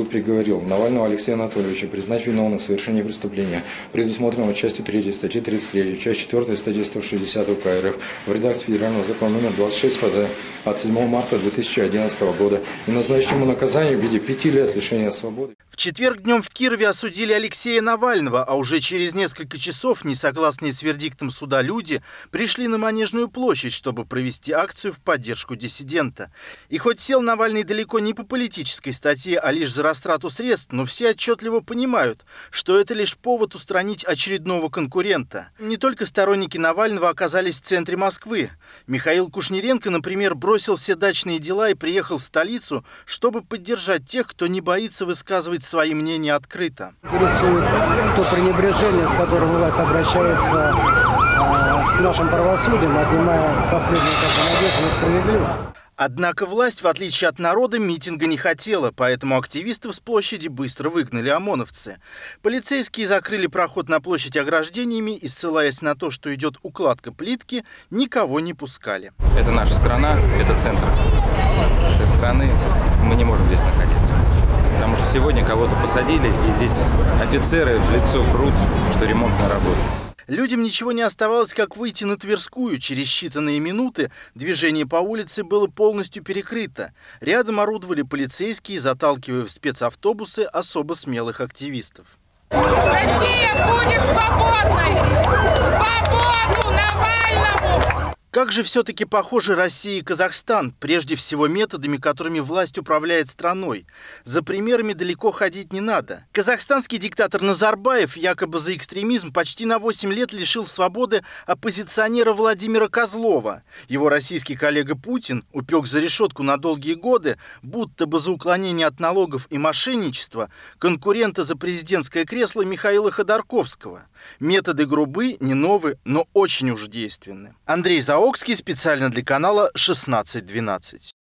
суд приговорил Навального Алексея Анатольевича признать виновным в совершении преступления, предусмотренного частью 3 статьи 33, часть 4 статьи 160 УК РФ в редакции Федерального закона номер 26 ФЗ от 7 марта 2011 года и назначить ему наказание в виде 5 лет лишения свободы. В четверг днем в Кирове осудили Алексея Навального, а уже через несколько часов несогласные с вердиктом суда люди пришли на Манежную площадь, чтобы провести акцию в поддержку диссидента. И хоть сел Навальный далеко не по политической статье, а лишь за растрату средств, но все отчетливо понимают, что это лишь повод устранить очередного конкурента. Не только сторонники Навального оказались в центре Москвы. Михаил Кушниренко, например, бросил все дачные дела и приехал в столицу, чтобы поддержать тех, кто не боится высказывать свои мнения открыто. Интересует то пренебрежение, с которым власть обращается с нашим правосудием, отнимая последнюю надежду на справедливость. Однако власть, в отличие от народа, митинга не хотела, поэтому активистов с площади быстро выгнали ОМОНовцы. Полицейские закрыли проход на площадь ограждениями и, ссылаясь на то, что идет укладка плитки, никого не пускали. Это наша страна, это центр этой страны, мы не можем здесь находиться. Потому что сегодня кого-то посадили, и здесь офицеры в лицо врут, что ремонтная работа. Людям ничего не оставалось, как выйти на Тверскую. Через считанные минуты движение по улице было полностью перекрыто. Рядом орудовали полицейские, заталкивая в спецавтобусы особо смелых активистов. Россия будет свободной! Свободу Навальному! Как же все-таки похожи Россия и Казахстан, прежде всего методами, которыми власть управляет страной? За примерами далеко ходить не надо. Казахстанский диктатор Назарбаев якобы за экстремизм почти на 8 лет лишил свободы оппозиционера Владимира Козлова. Его российский коллега Путин упек за решетку на долгие годы, будто бы за уклонение от налогов и мошенничества, конкурента за президентское кресло Михаила Ходорковского. Методы грубы, не новые, но очень уж действенны. Андрей Заокский специально для канала 1612.